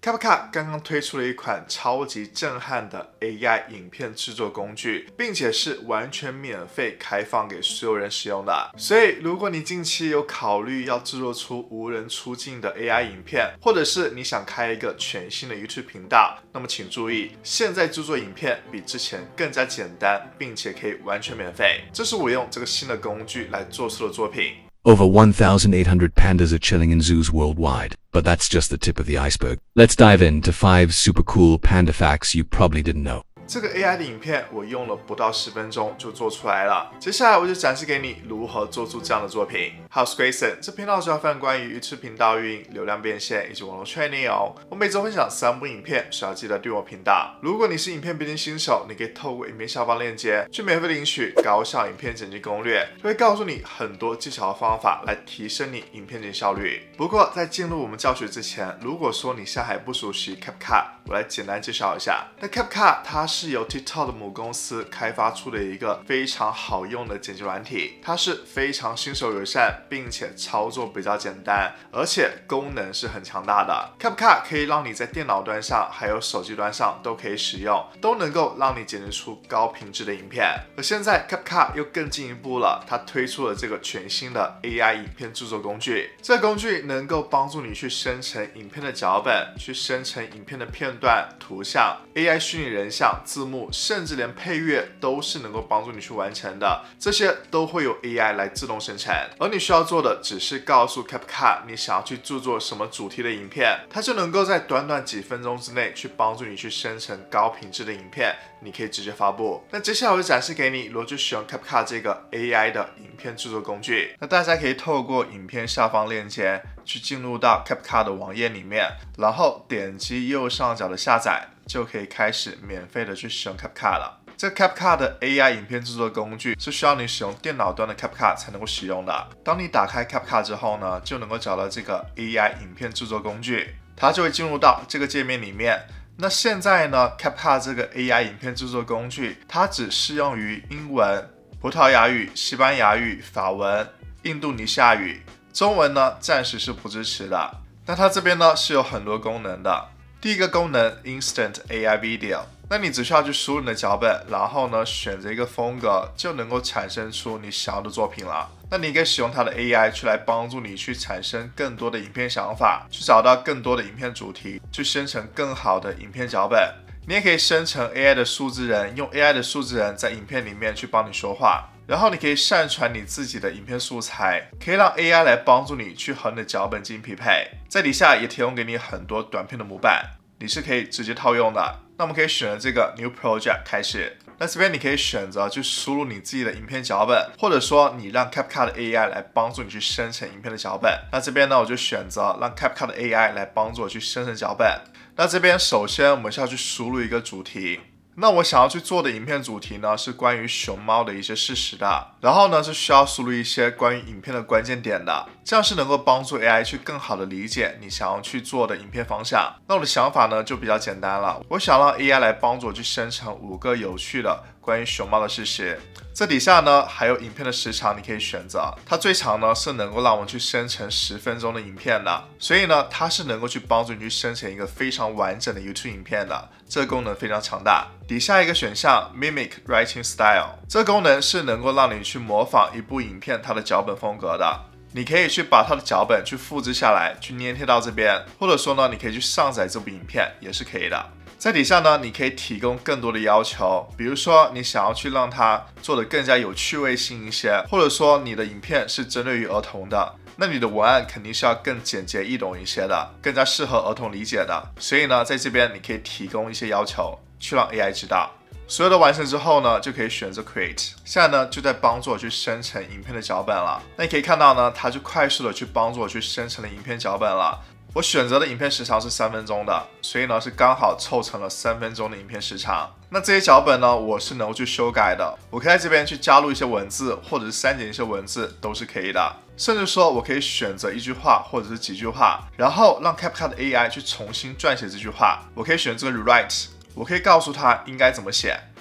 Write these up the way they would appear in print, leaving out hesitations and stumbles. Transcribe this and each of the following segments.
CapCut 刚刚推出了一款超级震撼的 AI 影片制作工具，并且是完全免费开放给所有人使用的。所以，如果你近期有考虑要制作出无人出镜的 AI 影片，或者是你想开一个全新的 YouTube 频道，那么请注意，现在制作影片比之前更加简单，并且可以完全免费。这是我用这个新的工具来做出的作品。 Over 1,800 pandas are chilling in zoos worldwide, but that's just the tip of the iceberg. Let's dive into 5 super cool panda facts you probably didn't know. 这个 AI 的影片我用了不到10分钟就做出来了，接下来我就展示给你如何做出这样的作品。How's Grayson？ 这频道主要分享关于 YouTube 频道运营、流量变现以及网络创业内容。我每周分享3部影片，需要记得订阅我频道。如果你是影片编辑新手，你可以透过影片下方链接去免费领取高效影片剪辑攻略，就会告诉你很多技巧和方法来提升你影片剪辑效率。不过在进入我们教学之前，如果说你现在还不熟悉 CapCut， 我来简单介绍一下。那 CapCut 它是由 TikTok 的母公司开发出的一个非常好用的剪辑软体，它是非常新手友善，并且操作比较简单，而且功能是很强大的。CapCut 可以让你在电脑端上还有手机端上都可以使用，都能够让你剪辑出高品质的影片。而现在 CapCut 又更进一步了，它推出了这个全新的 AI 影片制作工具。这个工具能够帮助你去生成影片的脚本，去生成影片的片段、图像、AI 虚拟人像、字幕，甚至连配乐都是能够帮助你去完成的。这些都会由 AI 来自动生成，而你需要做的只是告诉 CapCut 你想要去制作什么主题的影片，它就能够在短短几分钟之内去帮助你去生成高品质的影片，你可以直接发布。那接下来我就展示给你如何去使用 CapCut 这个 AI 的影片制作工具。那大家可以透过影片下方链接去进入到 CapCut 的网页里面，然后点击右上角的下载，就可以开始免费的去使用 CapCut 了。这个 CapCut 的 AI 影片制作工具是需要你使用电脑端的 CapCut 才能够使用的。当你打开 CapCut 之后呢，就能够找到这个 AI 影片制作工具，它就会进入到这个界面里面。那现在呢 ，CapCut 这个 AI 影片制作工具，它只适用于英文、葡萄牙语、西班牙语、法文、印度尼西亚语，中文呢暂时是不支持的。那它这边呢是有很多功能的。第一个功能 Instant AI Video， 那你只需要去输入你的脚本，然后呢选择一个风格，就能够产生出你想要的作品了。那你可以使用它的 AI 去来帮助你去产生更多的影片想法，去找到更多的影片主题，去生成更好的影片脚本。你也可以生成 AI 的数字人，用 AI 的数字人在影片里面去帮你说话。然后你可以上传你自己的影片素材，可以让 AI 来帮助你去和你的脚本进行匹配。在底下也提供给你很多短片的模板，你是可以直接套用的。那我们可以选择这个 New Project 开始。那这边你可以选择去输入你自己的影片脚本，或者说你让 CapCut 的 AI 来帮助你去生成影片的脚本。那这边呢，我就选择让 CapCut 的 AI 来帮助我去生成脚本。那这边首先我们需要去输入一个主题。那我想要去做的影片主题呢，是关于熊猫的一些事实的，然后呢是需要输入一些关于影片的关键点的，这样是能够帮助 AI 去更好的理解你想要去做的影片方向。那我的想法呢就比较简单了，我想让 AI 来帮助我去生成5个有趣的关于熊猫的事实。这底下呢还有影片的时长，你可以选择，它最长呢是能够让我去生成10分钟的影片的，所以呢它是能够去帮助你去生成一个非常完整的 YouTube 影片的，这个功能非常强大。底下一个选项 Mimic Writing Style， 这个功能是能够让你去模仿一部影片它的脚本风格的。你可以去把它的脚本去复制下来，去粘贴到这边，或者说呢你可以去上载这部影片也是可以的。在底下呢，你可以提供更多的要求，比如说你想要去让它做得更加有趣味性一些，或者说你的影片是针对于儿童的，那你的文案肯定是要更简洁易懂一些的，更加适合儿童理解的。所以呢，在这边你可以提供一些要求，去让 AI 知道。所有的完成之后呢，就可以选择 Create。现在呢，就在帮助我去生成影片的脚本了。那你可以看到呢，它就快速的去帮助我去生成了影片脚本了。我选择的影片时长是3分钟的，所以呢是刚好凑成了3分钟的影片时长。那这些脚本呢，我是能够去修改的，我可以在这边去加入一些文字，或者是删减一些文字，都是可以的。甚至说我可以选择一句话或者是几句话，然后让 CapCut 的 AI 去重新撰写这句话。我可以选这个 Rewrite， 我可以告诉它应该怎么写。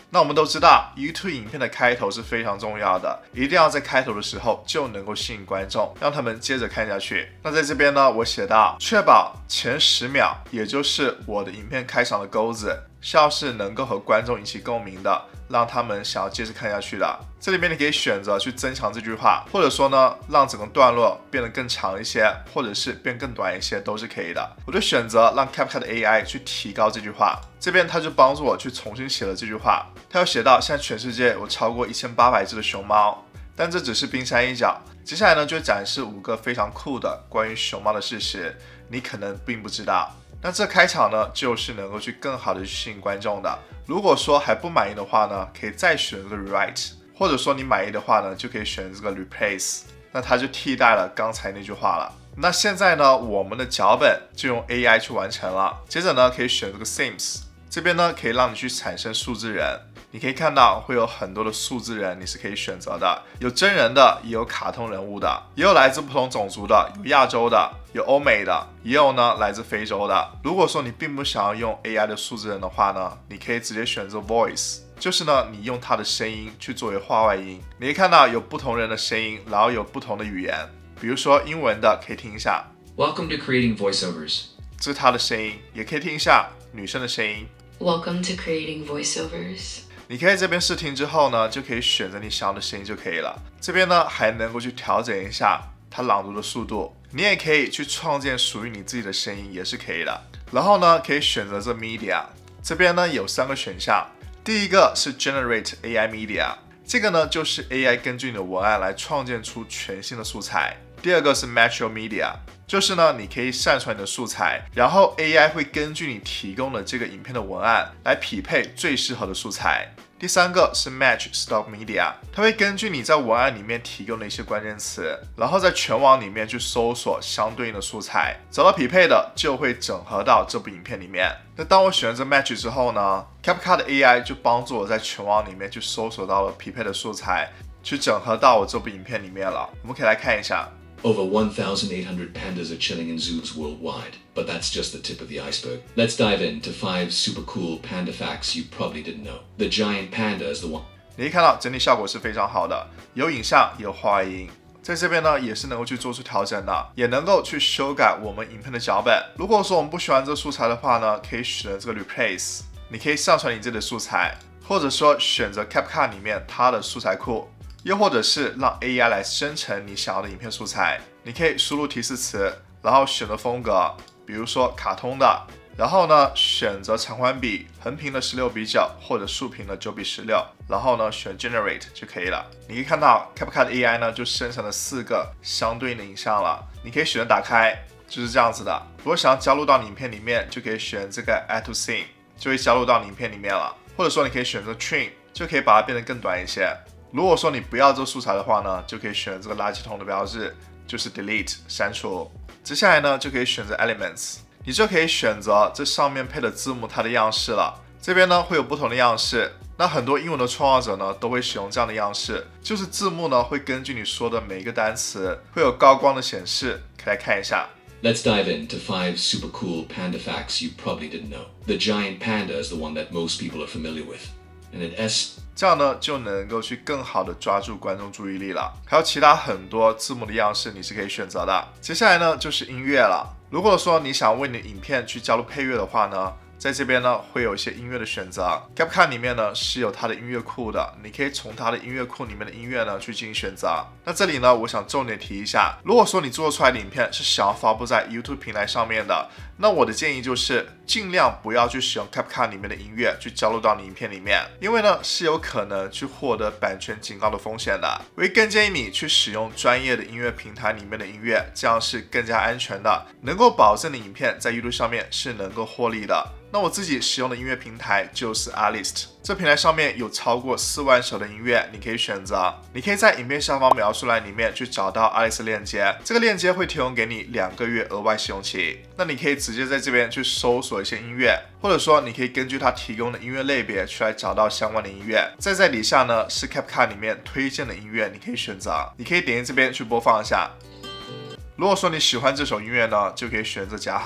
那我们都知道 YouTube 影片的开头是非常重要的，一定要在开头的时候就能够吸引观众，让他们接着看下去。那在这边呢，我写到确保前10秒，也就是我的影片开场的钩子，是能够和观众引起共鸣的，让他们想要接着看下去的。这里面你可以选择去增强这句话，或者说呢，让整个段落变得更长一些，或者是变更短一些，都是可以的。我就选择让 CapCut 的 AI 去提高这句话，这边它就帮助我去重新写了这句话。它有写到现在全世界有超过1800只的熊猫，但这只是冰山一角。接下来呢，就展示5个非常酷的关于熊猫的事实，你可能并不知道。那这开场呢，就是能够去更好的去吸引观众的。如果说还不满意的话呢，可以再选这个 rewrite， 或者说你满意的话呢，就可以选这个 replace， 那它就替代了刚才那句话了。那现在呢，我们的脚本就用 AI 去完成了。接着呢，可以选这个 themes， 这边呢可以让你去产生数字人。你可以看到会有很多的数字人，你是可以选择的，有真人的，也有卡通人物的，也有来自不同种族的，有亚洲的，有欧美的，也有呢来自非洲的。如果说你并不想要用 AI 的数字人的话呢，你可以直接选择 voice， 就是呢你用它的声音去作为话外音。你可以看到有不同人的声音，然后有不同的语言，比如说英文的可以听一下 Welcome to creating voiceovers， 这是他的声音，也可以听一下女生的声音 Welcome to creating voiceovers。 你可以这边试听之后呢，就可以选择你想要的声音就可以了。这边呢还能够去调整一下它朗读的速度，你也可以去创建属于你自己的声音，也是可以的。然后呢，可以选择这 media， 这边呢有3个选项。第一个是 generate AI media， 这个呢就是 AI 根据你的文案来创建出全新的素材。第二个是 match your media， 就是呢你可以上传你的素材，然后 AI 会根据你提供的这个影片的文案来匹配最适合的素材。第3个是 match stock media， 它会根据你在文案里面提供的一些关键词，然后在全网里面去搜索相对应的素材，找到匹配的就会整合到这部影片里面。那当我选择 match 之后呢， CapCut 的 AI 就帮助我在全网里面去搜索到了匹配的素材，去整合到我这部影片里面了。我们可以来看一下。 Over 1,800 pandas are chilling in zoos worldwide, but that's just the tip of the iceberg. Let's dive into 5 super cool panda facts you probably didn't know. The giant panda is the one. 你可以看到整体效果是非常好的，有影像也有话外音，在这边呢也是能够去做出调整的，也能够去修改我们影片的脚本。如果说我们不喜欢这个素材的话呢，可以选择这个 replace， 你可以上传你自己的素材，或者说选择 CapCut 里面它的素材库。又或者是让 AI 来生成你想要的影片素材，你可以输入提示词，然后选择风格，比如说卡通的，然后呢选择长宽比，横屏的16:9或者竖屏的9:16，然后呢选 Generate 就可以了。你可以看到 CapCut 的 AI 呢就生成了4个相对应的影像了，你可以选择打开，就是这样子的。如果想要加入到你影片里面，就可以选这个 Add to Scene， 就会加入到你影片里面了。或者说你可以选择 Trim， 就可以把它变得更短一些。如果说你不要这个素材的话呢，就可以选这个垃圾桶的标志，就是 delete 删除。接下来呢，就可以选择 elements， 你就可以选择这上面配的字幕它的样式了。这边呢会有不同的样式，那很多英文的创作者呢都会使用这样的样式，就是字幕呢会根据你说的每一个单词会有高光的显示，可以来看一下。 Let's dive into 5 super cool panda facts you probably didn't know. The giant panda is the one that most people are familiar with. And it S 这样呢就能够去更好的抓住观众注意力了。还有其他很多字幕的样式你是可以选择的。接下来呢就是音乐了。如果说你想为你的影片去加入配乐的话呢，在这边呢会有一些音乐的选择。CapCut 里面呢是有它的音乐库的，你可以从它的音乐库里面的音乐呢去进行选择。那这里呢我想重点提一下，如果说你做出来的影片是想要发布在 YouTube 平台上面的，那我的建议就是尽量不要去使用 CapCut 里面的音乐去加入到你影片里面，因为呢是有可能去获得版权警告的风险的。我会更建议你去使用专业的音乐平台里面的音乐，这样是更加安全的，能够保证你影片在 YouTube 上面是能够获利的。那我自己使用的音乐平台就是 Artlist， 这平台上面有超过4万首的音乐，你可以选择。你可以在影片下方描述栏里面去找到 Artlist 链接，这个链接会提供给你2个月额外试用期。那你可以直接在这边去搜索一些音乐，或者说你可以根据它提供的音乐类别去来找到相关的音乐。再在底下呢是 CapCut 里面推荐的音乐，你可以选择，你可以点击这边去播放一下。如果说你喜欢这首音乐呢，就可以选择加号。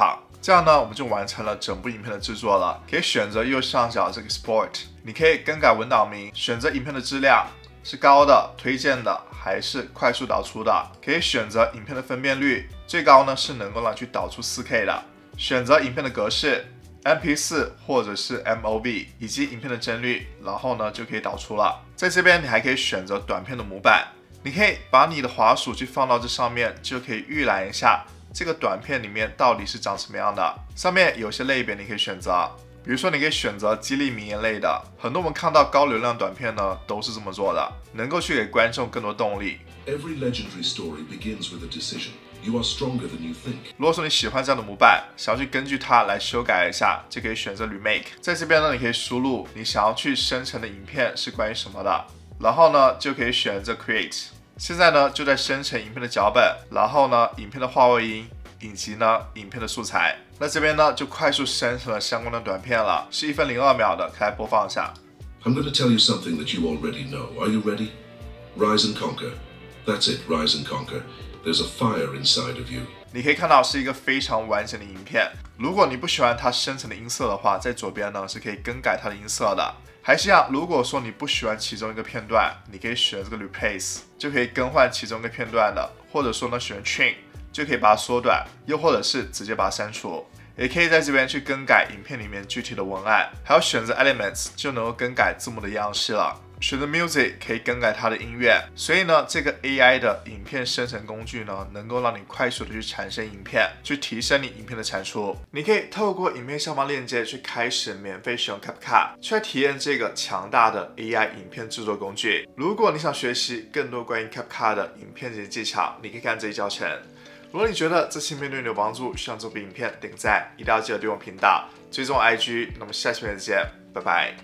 这样呢，我们就完成了整部影片的制作了。可以选择右上角这个 Export， 你可以更改文档名，选择影片的质量是高的、推荐的还是快速导出的，可以选择影片的分辨率，最高呢是能够去导出 4K 的，选择影片的格式。MP4 或者是 MOV 以及影片的帧率，然后呢就可以导出了。在这边你还可以选择短片的模板，你可以把你的滑鼠去放到这上面，就可以预览一下这个短片里面到底是长什么样的。上面有些类别你可以选择，比如说你可以选择激励名言类的，很多我们看到高流量短片呢都是这么做的，能够去给观众更多动力。 Every legendary story begins with a decision. You are stronger than you think. 如果说你喜欢这样的模板，想要去根据它来修改一下，就可以选择 Remake。在这边呢，你可以输入你想要去生成的影片是关于什么的，然后呢就可以选择 Create。现在呢就在生成影片的脚本，然后呢影片的话外音以及呢影片的素材。那这边呢就快速生成了相关的短片了，是1分02秒的，开播放一下。 I'm going to tell you something that you already know. Are you ready? Rise and conquer. That's it, rise and conquer. There's a fire inside of you. 你可以看到是一个非常完整的影片。如果你不喜欢它生成的音色的话，在左边呢是可以更改它的音色的。还是一样，如果说你不喜欢其中一个片段，你可以选这个 Replace， 就可以更换其中一个片段的，或者说呢选 Trim， 就可以把它缩短，又或者是直接把它删除。也可以在这边去更改影片里面具体的文案，还有选择 Elements 就能够更改字幕的样式了。选择 Music 可以更改它的音乐，所以呢，这个 AI 的影片生成工具呢，能够让你快速的去产生影片，去提升你影片的产出。你可以透过影片下方链接去开始免费使用 CapCut， 去体验这个强大的 AI 影片制作工具。如果你想学习更多关于 CapCut 的影片剪辑技巧，你可以看这一教程。如果你觉得这期影片对你有帮助，希望这部影片点个赞，一定要记得订阅我频道，追踪 IG。那么下期影片再见，拜拜。